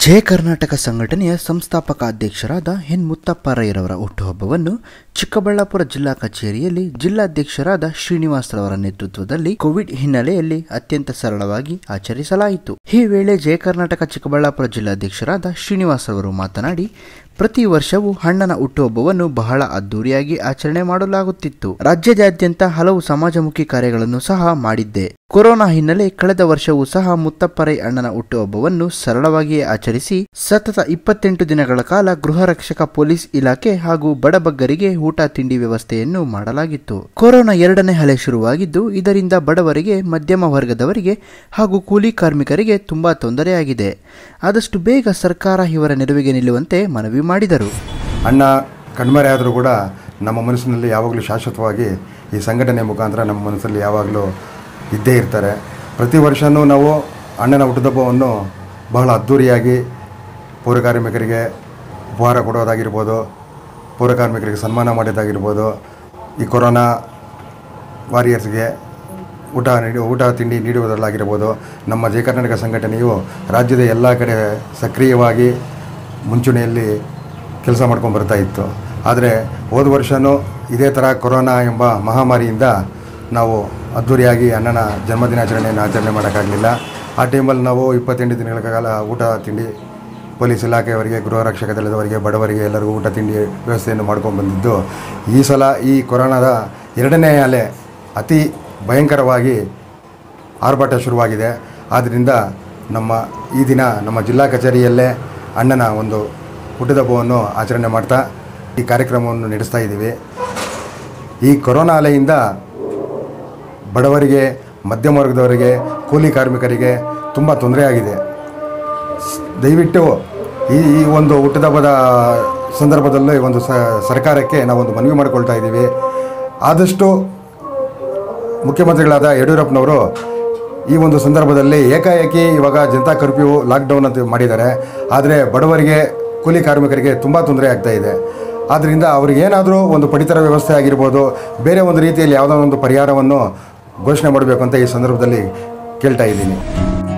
ಜಯ ಕರ್ನಾಟಕ ಸಂಘಟನೆಯ ಸಂಸ್ಥಾಪಕ ಅಧ್ಯಕ್ಷರಾದ ಎನ್ ಮುತ್ತಪ್ಪರಯ್ಯರವರ ಹುಟ್ಟುಹಬ್ಬವನ್ನು ಚಿಕ್ಕಬಳ್ಳಾಪುರ ಜಿಲ್ಲಾ ಕಚೇರಿಯಲ್ಲಿ ಜಿಲ್ಲಾಧ್ಯಕ್ಷರಾದ ಶ್ರೀನಿವಾಸರವರ ನೇತೃತ್ವದಲ್ಲಿ ಕೋವಿಡ್ ಹಿನ್ನೆಲೆಯಲ್ಲಿ ಅತ್ಯಂತ ಸರಳವಾಗಿ ಆಚರಿಸಲಾಯಿತು. ಈ ವೇಳೆ ಜಯ ಕರ್ನಾಟಕ ಚಿಕ್ಕಬಳ್ಳಾಪುರ ಜಿಲ್ಲಾಧ್ಯಕ್ಷರಾದ ಶ್ರೀನಿವಾಸರವರು ಮಾತನಾಡಿ, ಪ್ರತಿ ವರ್ಷವೂ ಅಣ್ಣನ ಹುಟ್ಟುಹಬ್ಬವನ್ನು ಬಹಳ ಅದ್ದೂರಿಯಾಗಿ ಆಚರಣೆ ಮಾಡಲಾಗುತ್ತಿತ್ತು. ರಾಜ್ಯದಾದ್ಯಂತ ಹಲವು ಸಮಾಜಮುಖಿ ಕಾರ್ಯಗಳನ್ನು ಸಹ ಮಾಡಿದ್ದೆ. ಕೊರೋನಾ ಹಿನ್ನೆಲೆ ಕಳೆದ ವರ್ಷವೂ ಸಹ ಮುತ್ತಪ್ಪರೈ ಅಣ್ಣನ ಹುಟ್ಟುಹಬ್ಬವನ್ನು ಸರಳವಾಗಿಯೇ ಆಚರಿಸಿ ಸತತ 28 ದಿನಗಳ ಕಾಲ ಗೃಹ ರಕ್ಷಕ ಪೊಲೀಸ್ ಇಲಾಖೆ ಹಾಗೂ ಬಡಬಗ್ಗರಿಗೆ ಊಟ ತಿಂಡಿ ವ್ಯವಸ್ಥೆಯನ್ನು ಮಾಡಲಾಗಿತ್ತು. ಕೊರೋನಾ ಎರಡನೇ ಅಲೆ ಶುರುವಾಗಿದ್ದು, ಇದರಿಂದ ಬಡವರಿಗೆ, ಮಧ್ಯಮ ವರ್ಗದವರಿಗೆ ಹಾಗೂ ಕೂಲಿ ಕಾರ್ಮಿಕರಿಗೆ ತುಂಬಾ ತೊಂದರೆಯಾಗಿದೆ. ಆದಷ್ಟು ಬೇಗ ಸರ್ಕಾರ ಇವರ ನೆರವಿಗೆ ನಿಲ್ಲುವಂತೆ ಮನವಿ ಮಾಡಿದರು. ಅಣ್ಣ ಕಣ್ಮರೆಯಾದರೂ ಕೂಡ ನಮ್ಮ ಮನಸ್ಸಿನಲ್ಲಿ ಯಾವಾಗಲೂ ಶಾಶ್ವತವಾಗಿ ಈ ಸಂಘಟನೆ ಮುಖಾಂತರ ನಮ್ಮ ಮನಸ್ಸಲ್ಲಿ ಯಾವಾಗಲೂ ಇದ್ದೇ ಇರ್ತಾರೆ. ಪ್ರತಿ ವರ್ಷವೂ ನಾವು ಅಣ್ಣನ ಹುಟ್ಟುಹಬ್ಬವನ್ನು ಬಹಳ ಅದ್ಧೂರಿಯಾಗಿ ಪೌರಕಾರ್ಮಿಕರಿಗೆ ಉಪಹಾರ ಕೊಡೋದಾಗಿರ್ಬೋದು, ಪೌರಕಾರ್ಮಿಕರಿಗೆ ಸನ್ಮಾನ ಮಾಡೋದಾಗಿರ್ಬೋದು, ಈ ಕೊರೋನಾ ವಾರಿಯರ್ಸ್ಗೆ ಊಟ ತಿಂಡಿ ನೀಡುವುದರಲ್ಲಾಗಿರ್ಬೋದು, ನಮ್ಮ ಜಯ ಕರ್ನಾಟಕ ಸಂಘಟನೆಯು ರಾಜ್ಯದ ಎಲ್ಲ ಕಡೆ ಸಕ್ರಿಯವಾಗಿ ಮುಂಚೂಣಿಯಲ್ಲಿ ಕೆಲಸ ಮಾಡ್ಕೊಂಡು ಬರ್ತಾ ಇತ್ತು. ಆದರೆ ಹೋದ ವರ್ಷವೂ ಇದೇ ಥರ ಕೊರೋನಾ ಎಂಬ ಮಹಾಮಾರಿಯಿಂದ ನಾವು ಅದ್ಧೂರಿಯಾಗಿ ಅಣ್ಣನ ಜನ್ಮದಿನಾಚರಣೆಯನ್ನು ಆಚರಣೆ ಮಾಡೋಕ್ಕಾಗಲಿಲ್ಲ. ಆ ಟೈಮಲ್ಲಿ ನಾವು 28 ದಿನಗಳ ಕಾಲ ಊಟ ತಿಂಡಿ ಪೊಲೀಸ್ ಇಲಾಖೆಯವರಿಗೆ, ಗೃಹ ರಕ್ಷಕ ದಳದವರಿಗೆ, ಬಡವರಿಗೆ ಎಲ್ಲರಿಗೂ ಊಟ ತಿಂಡಿ ವ್ಯವಸ್ಥೆಯನ್ನು ಮಾಡ್ಕೊಂಡು ಬಂದಿದ್ದು. ಈ ಸಲ ಈ ಕೊರೋನಾದ ಎರಡನೇ ಅಲೆ ಅತಿ ಭಯಂಕರವಾಗಿ ಆರ್ಭಟ ಶುರುವಾಗಿದೆ. ಆದ್ದರಿಂದ ಈ ದಿನ ನಮ್ಮ ಜಿಲ್ಲಾ ಕಚೇರಿಯಲ್ಲೇ ಅಣ್ಣನ ಒಂದು ಹುಟ್ಟುಹಬ್ಬವನ್ನು ಆಚರಣೆ ಮಾಡ್ತಾ ಈ ಕಾರ್ಯಕ್ರಮವನ್ನು ನಡೆಸ್ತಾ ಇದ್ದೀವಿ. ಈ ಕೊರೋನಾ ಅಲೆಯಿಂದ ಬಡವರಿಗೆ, ಮಧ್ಯಮ ವರ್ಗದವರಿಗೆ, ಕೂಲಿ ಕಾರ್ಮಿಕರಿಗೆ ತುಂಬ ತೊಂದರೆಯಾಗಿದೆ. ದಯವಿಟ್ಟು ಈ ಒಂದು ಹುಟ್ಟುಹಬ್ಬದ ಸಂದರ್ಭದಲ್ಲಿ ಒಂದು ಸರ್ಕಾರಕ್ಕೆ ನಾವೊಂದು ಮನವಿ ಮಾಡಿಕೊಳ್ತಾ ಇದ್ದೀವಿ. ಆದಷ್ಟು ಮುಖ್ಯಮಂತ್ರಿಗಳಾದ ಯಡಿಯೂರಪ್ಪನವರು ಈ ಒಂದು ಸಂದರ್ಭದಲ್ಲಿ ಏಕಾಏಕಿ ಇವಾಗ ಜನತಾ ಕರ್ಫ್ಯೂ ಲಾಕ್ಡೌನ್ ಅಂತ ಮಾಡಿದ್ದಾರೆ. ಆದರೆ ಬಡವರಿಗೆ, ಕೂಲಿ ಕಾರ್ಮಿಕರಿಗೆ ತುಂಬ ತೊಂದರೆ ಆಗ್ತಾ ಇದೆ. ಆದ್ದರಿಂದ ಅವ್ರಿಗೇನಾದರೂ ಒಂದು ಪಡಿತರ ವ್ಯವಸ್ಥೆ ಆಗಿರ್ಬೋದು, ಬೇರೆ ಒಂದು ರೀತಿಯಲ್ಲಿ ಯಾವುದೋ ಒಂದು ಪರಿಹಾರವನ್ನು ಘೋಷಣೆ ಮಾಡಬೇಕು ಅಂತ ಈ ಸಂದರ್ಭದಲ್ಲಿ ಕೇಳ್ತಾ ಇದ್ದೀನಿ.